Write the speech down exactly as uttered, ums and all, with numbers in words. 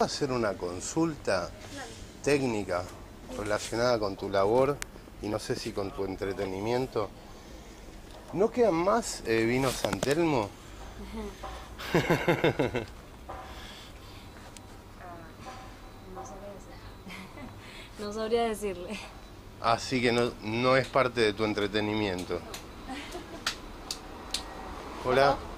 Hacer una consulta técnica relacionada con tu labor y no sé si con tu entretenimiento. ¿No quedan más eh, vinos San Telmo? No sabría decirle. No sabría decirle. Así que no, no es parte de tu entretenimiento. Hola.